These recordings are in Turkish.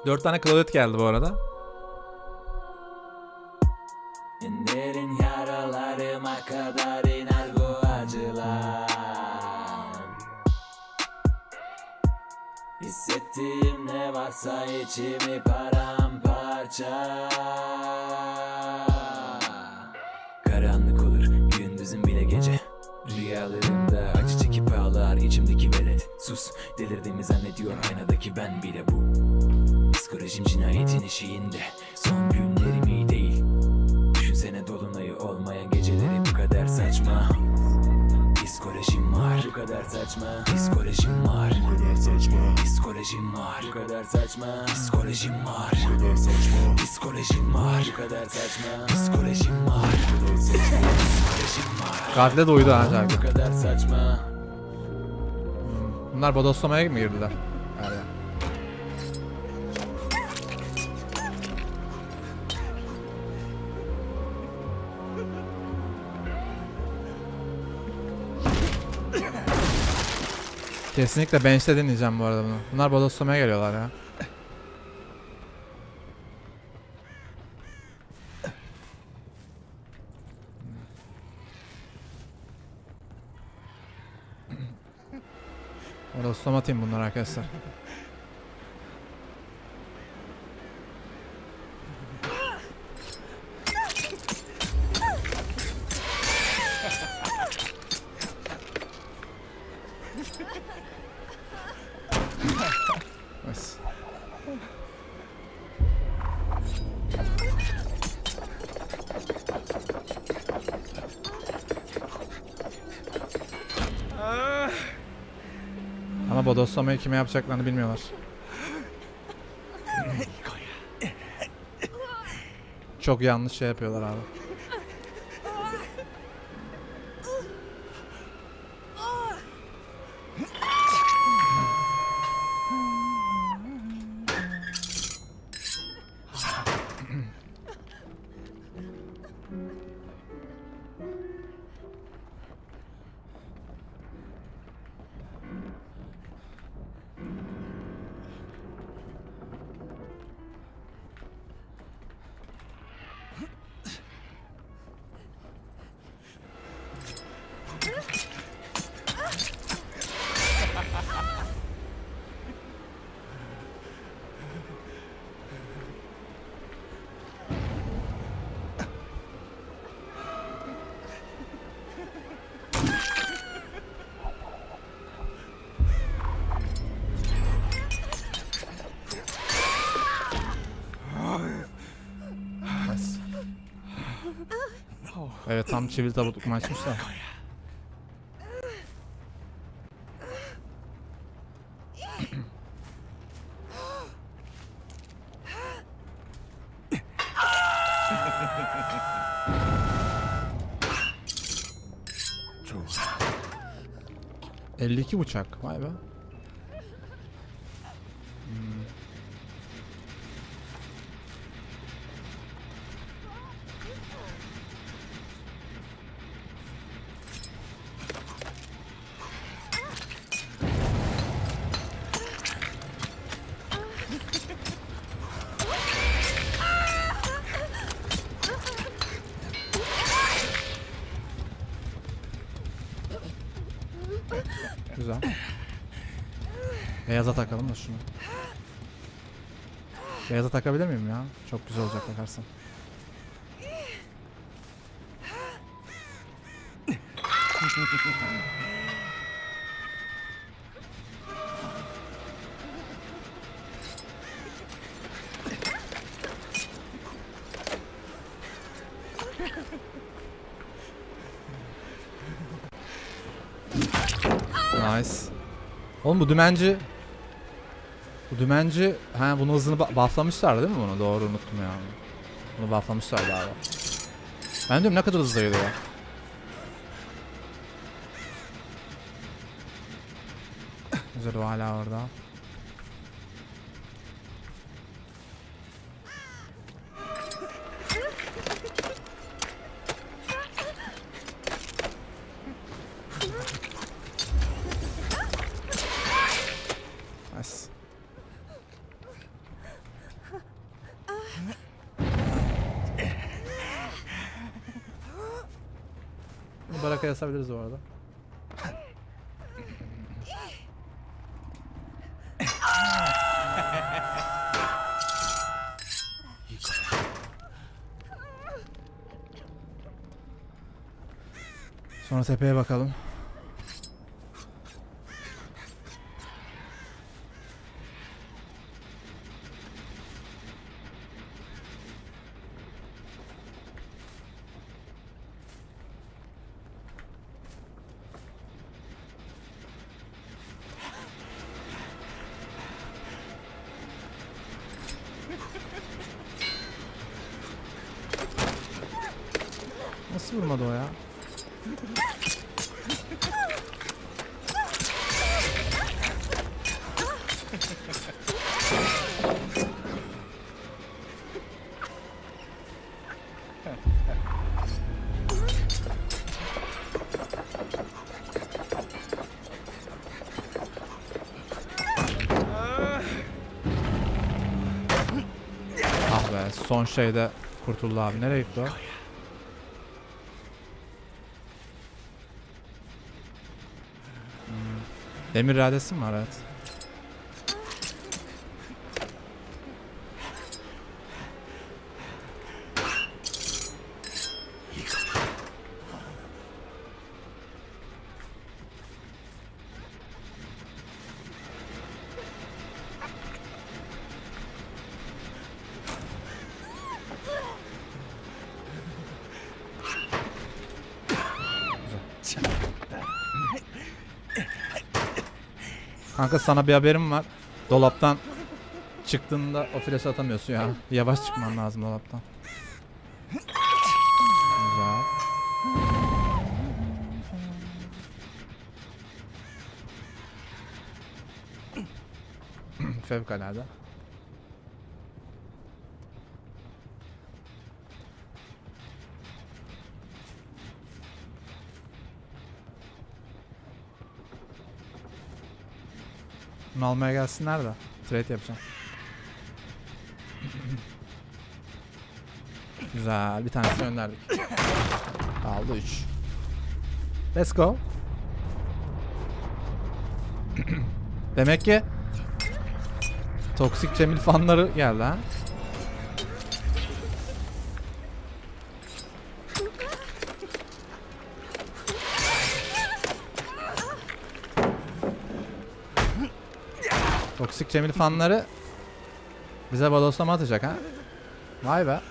4 tane Claudette geldi bu arada. Derin yaralarıma kadar iner bu acılar. Hissettiğim ne varsa içimi paramparça. Karanlık olur gündüzüm bile gece. Rüyalarımda acı çekip ağlar içimdeki velet. Sus, delirdiğimi zannediyor aynadaki ben bile bu. Psikolojim cinayetin eşiğinde. Son günlerim iyi değil. Düşünsene dolunayı olmayan geceleri bu kadar saçma. Psikolojim var, bu kadar saçma. Psikolojim var, bu kadar saçma. Psikolojim var, bu kadar saçma. Psikolojim var, bu kadar saçma. Psikolojim var, bu kadar saçma. Psikolojim var, bu kadar saçma. Psikolojim var. Katil'e de uydu ha şarkı. Bu kadar saçma. Bunlar bodoslamaya mı girdiler? Yani. Kesinlikle bench'te dinleyeceğim bu arada bunu. Bunlar bodoslamaya geliyorlar ya. Bodoslama atayım bunlar arkadaşlar. Nice. Ama bodoslamayı kime yapacaklarını bilmiyorlar. Çok yanlış şey yapıyorlar abi. Evet tam çivil tabutluk maçmış da. ...52 bıçak. Vay be. Güzel. Beyaza takalım da şunu. Beyaza takabilir miyim ya? Çok güzel olacak takarsam. Nice. Oğlum bu dümenci... Bu dümenci... Ha bunu hızını bufflamışlar değil mi bunu? Doğru unuttum ya. Bunu bufflamışlar galiba. Ben diyorum ne kadar hızlı gidiyor. Güzel o hala orada. rakı yasabiliriz bu arada. Sonra tepeye bakalım. Nasıl vurmadı o ya? Ah be, son şeyde kurtuldu abi. Nereye gitti o? Demir iradesi mi var? Evet. Kanka sana bir haberim var. Dolaptan çıktığında o flash'ı atamıyorsun ya. Yavaş çıkman lazım dolaptan. Güzel. Fevkalade. Bunu almaya gelsinler de trade yapacağım. Güzel, bir tanesini gönderdik. Kaldı 3. Let's go. Demek ki Toksik Cemil fanları geldi ha. Toksik Cemil fanları bize bodoslama atacak ha. Vay be.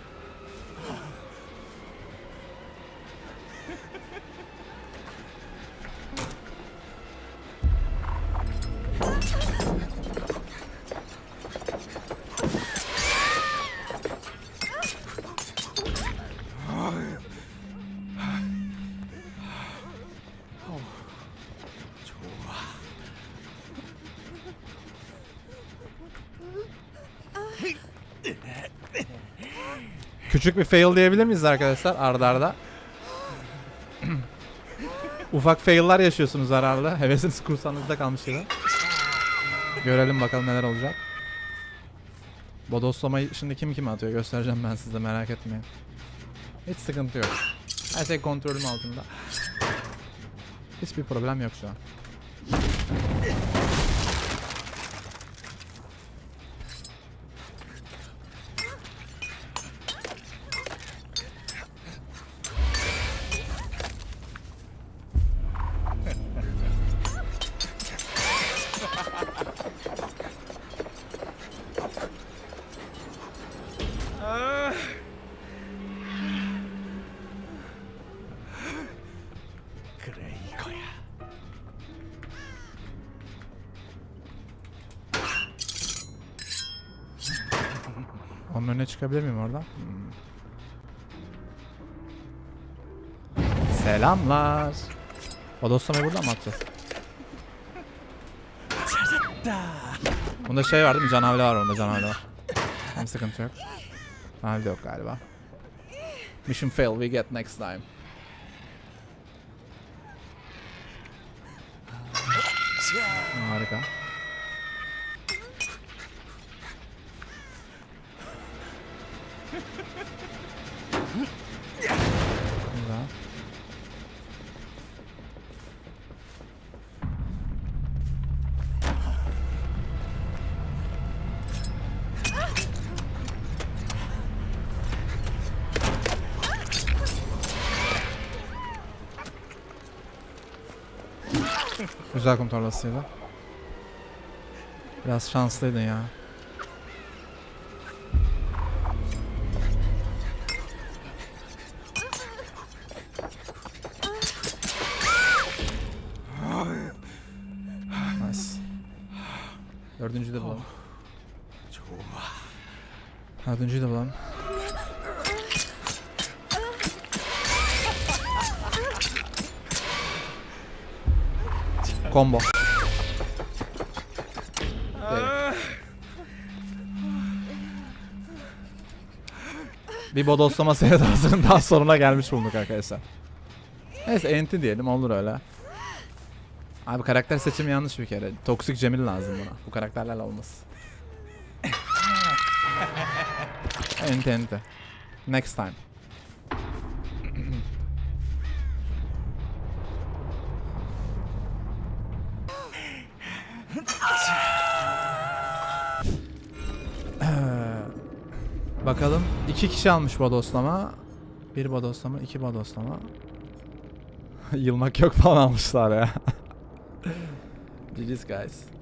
Küçük bir fail diyebilir miyiz arkadaşlar arda arda? Ufak fail'lar yaşıyorsunuz arada. Hevesiniz kursanızda kalmış gibi. Görelim bakalım neler olacak. Bodoslamayı şimdi kim kime atıyor göstereceğim ben size, merak etmeyin. Hiç sıkıntı yok. Her şey kontrolüm altında. Hiçbir problem yok şu an. Onun önüne çıkabilir miyim oradan? Selamlar. Bodoslamayı buradan mı atacağız? Bunda şey var değil mi? Canavle var onda, canavle var. Hem sıkıntı yok. Canavle yok galiba. Mission fail, we get next time. Harika. Güzel. güzel kum torbasıydı. Biraz şanslıydın ya. Nice. Dördüncüyü de bulalım. Dördüncüyü de bulalım. Combo. Bir bodoslama sevdasının daha sonuna gelmiş bulunduk arkadaşlar. Neyse enti diyelim, olur öyle. Abi karakter seçimi yanlış bir kere. Toksik Cemil lazım buna. Bu karakterlerle olmaz. Enti enti. Next time. Bakalım. 2 kişi almış bodoslama. 1 bodoslama, 2 bodoslama. Yılmak yok falan almışlar ya. GG's guys.